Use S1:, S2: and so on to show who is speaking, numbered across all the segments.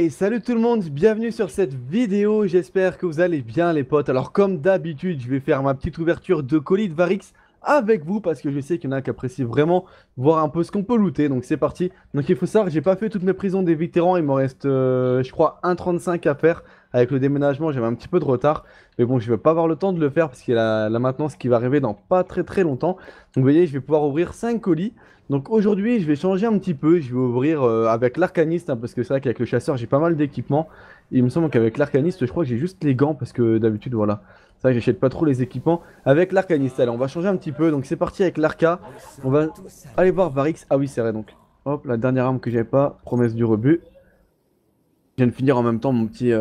S1: Hey, salut tout le monde, bienvenue sur cette vidéo, j'espère que vous allez bien les potes. Alors comme d'habitude, je vais faire ma petite ouverture de colis de Varix avec vous parce que je sais qu'il y en a qui apprécient vraiment voir un peu ce qu'on peut looter, donc c'est parti. Donc il faut savoir que j'ai pas fait toutes mes prisons des vétérans, il m'en reste je crois 1,35 à faire. Avec le déménagement, j'avais un petit peu de retard, mais bon, je vais pas avoir le temps de le faire parce qu'il y a la maintenance qui va arriver dans pas très longtemps. Donc vous voyez, je vais pouvoir ouvrir 5 colis. Donc aujourd'hui, je vais changer un petit peu. Je vais ouvrir avec l'arcaniste, hein, parce que c'est vrai qu'avec le chasseur, j'ai pas mal d'équipements. Il me semble qu'avec l'arcaniste, je crois que j'ai juste les gants, parce que d'habitude, voilà. C'est vrai que j'achète pas trop les équipements avec l'arcaniste. Allez, on va changer un petit peu. Donc c'est parti avec l'arca. On va aller voir Varix. Ah oui, c'est vrai donc. Hop, la dernière arme que j'avais pas, promesse du rebut. Je viens de finir en même temps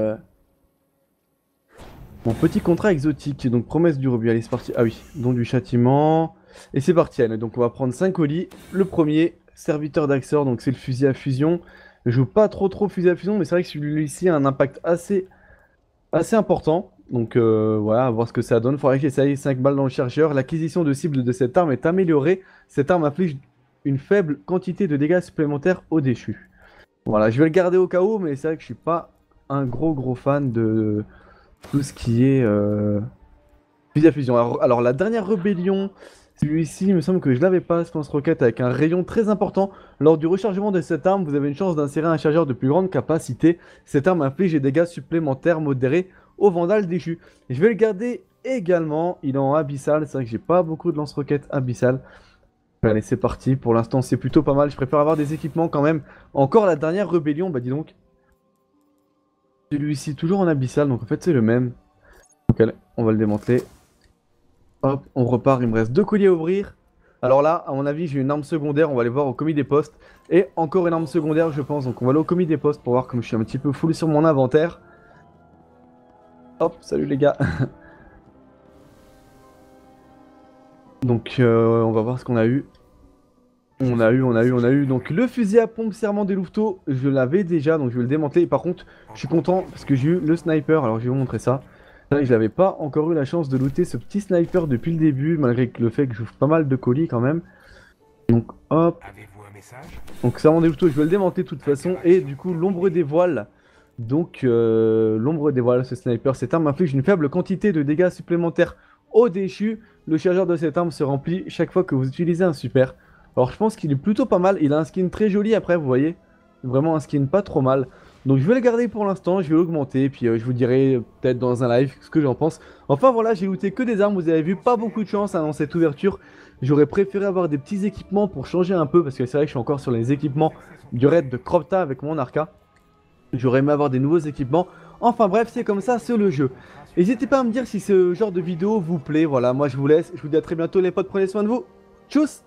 S1: mon petit contrat exotique. Donc promesse du rebut. Allez, c'est parti. Ah oui, don du châtiment. Et c'est parti, Anne. Donc on va prendre 5 colis. Le premier, serviteur d'Axor, donc c'est le fusil à fusion. Je joue pas trop fusil à fusion, mais c'est vrai que celui-ci a un impact assez important. Donc voilà, à voir ce que ça donne. Faudrait que j'essaye 5 balles dans le chargeur. L'acquisition de cible de cette arme est améliorée. Cette arme inflige une faible quantité de dégâts supplémentaires au déchu. Voilà, je vais le garder au cas où, mais c'est vrai que je suis pas un gros fan de tout ce qui est fusil à fusion. Alors, la dernière rébellion, celui-ci, il me semble que je l'avais pas, ce lance-roquette avec un rayon très important. Lors du rechargement de cette arme, vous avez une chance d'insérer un chargeur de plus grande capacité. Cette arme inflige des dégâts supplémentaires modérés au vandal déchu. Je vais le garder également, il est en abyssal, c'est vrai que j'ai pas beaucoup de lance-roquettes abyssal. Allez, c'est parti, pour l'instant c'est plutôt pas mal, je préfère avoir des équipements quand même. Encore la dernière rébellion, bah dis donc. Celui-ci toujours en abyssal, donc en fait c'est le même. Donc allez, on va le démanteler. Hop, on repart, il me reste 2 colis à ouvrir. Alors là, à mon avis, j'ai une arme secondaire, on va aller voir au commis des postes. Et encore une arme secondaire, je pense. Donc on va aller au commis des postes pour voir comme je suis un petit peu full sur mon inventaire. Hop, salut les gars. Donc on va voir ce qu'on a eu. On a eu. Donc le fusil à pompe serment des louveteaux, je l'avais déjà, donc je vais le démanteler. Et par contre, je suis content parce que j'ai eu le sniper, alors je vais vous montrer ça. C'est vrai que je n'avais pas encore eu la chance de looter ce petit sniper depuis le début, malgré le fait que j'ouvre pas mal de colis quand même. Donc hop. Donc serment des louveteaux, je vais le démanteler de toute façon. Et du coup, l'ombre des voiles. Donc l'ombre des voiles, ce sniper, cette arme inflige une faible quantité de dégâts supplémentaires au déchu. Le chargeur de cette arme se remplit chaque fois que vous utilisez un super. Alors je pense qu'il est plutôt pas mal, il a un skin très joli après, vous voyez. Vraiment un skin pas trop mal. Donc je vais le garder pour l'instant, je vais l'augmenter, puis je vous dirai peut-être dans un live ce que j'en pense. Enfin voilà, j'ai looté que des armes, vous avez vu, pas beaucoup de chance hein, dans cette ouverture. J'aurais préféré avoir des petits équipements pour changer un peu, parce que c'est vrai que je suis encore sur les équipements du raid de Cropta avec mon arca. J'aurais aimé avoir des nouveaux équipements. Enfin bref, c'est comme ça, c'est le jeu. N'hésitez pas à me dire si ce genre de vidéo vous plaît. Voilà, moi je vous laisse, je vous dis à très bientôt les potes, prenez soin de vous. Tchuss!